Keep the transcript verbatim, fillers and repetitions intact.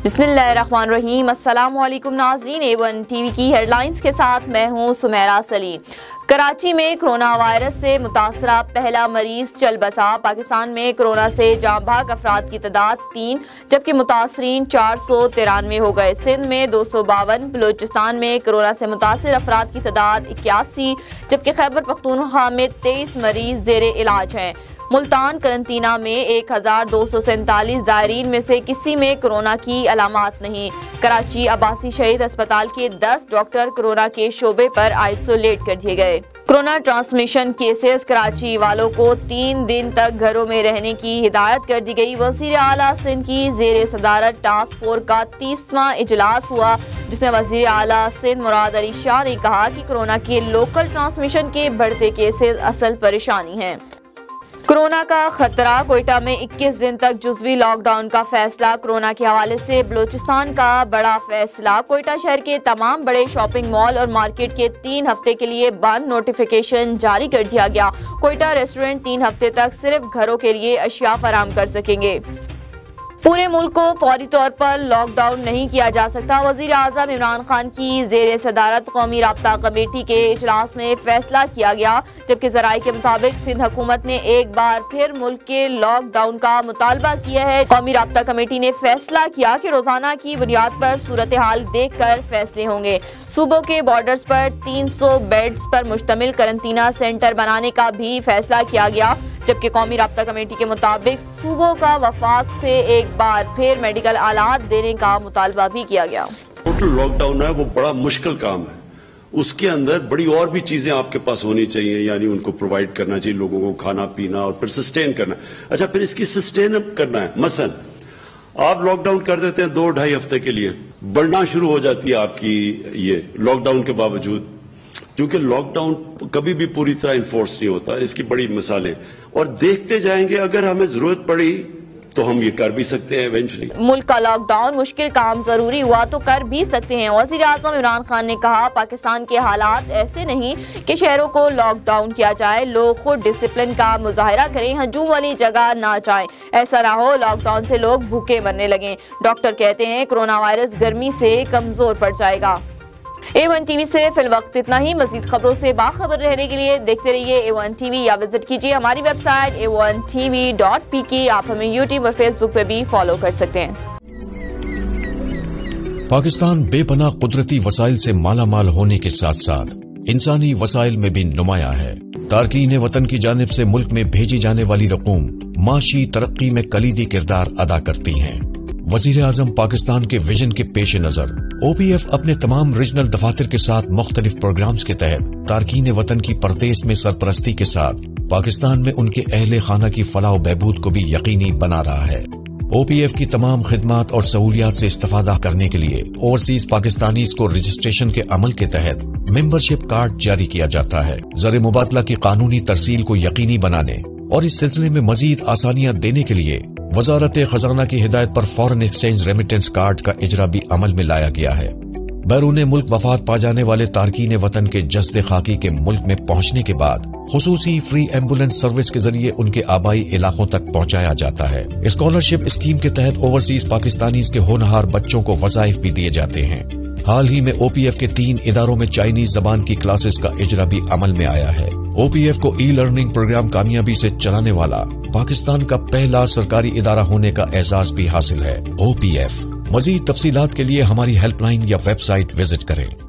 بسم اللہ الرحمن الرحیم۔ السلام علیکم ناظرین، اے ون ٹی وی کی ہیڈ لائنز کے ساتھ میں ہوں سمیرہ سلیم۔ کراچی میں کرونا وائرس سے متاثرہ پہلا مریض چل بسا۔ پاکستان میں کرونا سے جاں بحق افراد کی تعداد تین جبکہ متاثرین چار سو ترانوے ہو گئے۔ سندھ میں دو سو باون، بلوچستان میں کرونا سے متاثر افراد کی تعداد اکیاسی جبکہ خیبر پختونخوا میں تیئیس مریض زیر علاج ہیں۔ ملتان قرنطینہ میں ایک ہزار دو سو سینتالیس زائرین میں سے کسی میں کرونا کی علامات نہیں۔ کراچی عباسی شہید ہسپتال کے دس ڈاکٹر کرونا کے شعبے پر آئسولیٹ کر دیے گئے۔ کرونا ٹرانسمیشن کیسز کراچی والوں کو تین دن تک گھروں میں رہنے کی ہدایت کر دی گئی۔ وزیر اعلیٰ سندھ کی زیر صدارت ٹاسک فورس کا تیسواں اجلاس ہوا جس میں وزیر اعلیٰ سندھ مراد علی شاہ نے کہا کہ کرونا کے لوکل ٹرانسمیشن کے بڑھتے کیسز اصل پریشانی ہیں۔ کرونا کا خطرہ، کوئٹہ میں اکیس دن تک جزوی لاک ڈاؤن کا فیصلہ۔ کرونا کے حوالے سے بلوچستان کا بڑا فیصلہ، کوئٹہ شہر کے تمام بڑے شاپنگ مال اور مارکیٹ کے تین ہفتے کے لیے بند، نوٹیفیکیشن جاری کر دیا گیا۔ کوئٹہ ریسٹورنٹ تین ہفتے تک صرف گھروں کے لیے اشیاء فراہم کر سکیں گے۔ پورے ملک کو فوری طور پر لاک ڈاؤن نہیں کیا جا سکتا۔ وزیر اعظم عمران خان کی زیر صدارت قومی رابطہ کمیٹی کے اجلاس میں فیصلہ کیا گیا جبکہ ذرائع کے مطابق سندھ حکومت نے ایک بار پھر ملک کے لاک ڈاؤن کا مطالبہ کیا ہے۔ قومی رابطہ کمیٹی نے فیصلہ کیا کہ روزانہ کی بنیاد پر صورتحال دیکھ کر فیصلے ہوں گے۔ صوبوں کے بارڈرز پر تین سو بیڈز پر مشتمل قرنطینہ سینٹر بنانے کا بھی فیصلہ کیا گیا جبکہ قومی رابطہ کمیٹی کے مطابق صوبوں کا وفاق سے ایک بار پھر میڈیکل آلات دینے کا مطالبہ بھی کیا گیا۔ ٹوٹل لاک ڈاؤن ہے وہ بڑا مشکل کام ہے، اس کے اندر بڑی اور بھی چیزیں آپ کے پاس ہونی چاہیے، یعنی ان کو پرووائڈ کرنا چاہیے لوگوں کو، کھانا پینا اور پھر سسٹین کرنا۔ اچھا پھر اس کی سسٹین کرنا ہے، مثلا آپ لاک ڈاؤن کر دیتے ہیں دو ڈھائی ہفتے کے لیے، بڑھنا شروع ہو جاتی ہے آپ کی یہ لاک ڈاؤن کے باوجود، کیونکہ لاک ڈاؤن کبھی بھی پوری طرح انفورس نہیں ہوتا، اس کی بڑی مثالیں، اور دیکھتے جائیں گے اگر ہمیں ضرورت پڑی تو ہم یہ کر بھی سکتے ہیں ایونچولی۔ ملک کا لاک ڈاؤن مشکل کام ضروری ہوا تو کر بھی سکتے ہیں۔ وزیر اعظم عمران خان نے کہا پاکستان کے حالات ایسے نہیں کہ شہروں کو لاک ڈاؤن کیا جائے، لوگ خود ڈسپلن کا مظاہرہ کریں، ہجوم والی جگہ نہ جائیں، ایسا نہ ہو لاک ڈاؤن سے لوگ بھوکے مرنے لگیں۔ ڈاکٹر کہتے ہیں کرونا وائرس گرمی سے کمزور پڑ جائے گا۔ اے ون ٹی وی سے فی الوقت اتنا ہی۔ مزید خبروں سے باخبر رہنے کے لیے دیکھتے رہیے اے ون ٹی وی یا وزٹ کیجیے ہماری web site A one T V dot P K. آپ ہمیں یوٹیوب اور فیس بک پہ بھی فالو کر سکتے ہیں۔ پاکستان بے پناہ قدرتی وسائل سے مالا مال ہونے کے ساتھ ساتھ انسانی وسائل میں بھی نمایاں ہے۔ تارکین وطن کی جانب سے ملک میں بھیجی جانے والی رقوم معاشی ترقی میں کلیدی کردار ادا کرتی ہیں۔ وزیر اعظم پاکستان کے ویژن کے پیش نظر او پی ایف اپنے تمام ریجنل دفاتر کے ساتھ مختلف پروگرامز کے تحت تارکین وطن کی پردیس میں سرپرستی کے ساتھ پاکستان میں ان کے اہل خانہ کی فلاح و بہبود کو بھی یقینی بنا رہا ہے۔ او پی ایف کی تمام خدمات اور سہولیات سے استفادہ کرنے کے لیے اوورسیز پاکستانیز کو رجسٹریشن کے عمل کے تحت ممبرشپ کارڈ جاری کیا جاتا ہے۔ زر مبادلہ کی قانونی ترسیل کو یقینی بنانے اور اس سلسلے میں مزید آسانیاں دینے کے لیے وزارت خزانہ کی ہدایت پر فورن ایکسچینج ریمیٹنس کارڈ کا اجرا بھی عمل میں لایا گیا ہے۔ بیرون ملک وفات پا جانے والے تارکین وطن کے جسد خاکی کے ملک میں پہنچنے کے بعد خصوصی فری ایمبولینس سروس کے ذریعے ان کے آبائی علاقوں تک پہنچایا جاتا ہے۔ اسکالرشپ اسکیم کے تحت اوورسیز پاکستانیز کے ہونہار بچوں کو وظائف بھی دیے جاتے ہیں۔ حال ہی میں او پی ایف کے تین اداروں میں چائنیز زبان کی کلاسز کا اجرا بھی عمل میں آیا ہے۔ او پی ایف کو ای لرننگ پروگرام کامیابی سے چلانے والا پاکستان کا پہلا سرکاری ادارہ ہونے کا اعزاز بھی حاصل ہے۔ O P F. مزید تفصیلات کے لیے ہماری ہیلپ لائن یا ویب سائٹ وزٹ کریں۔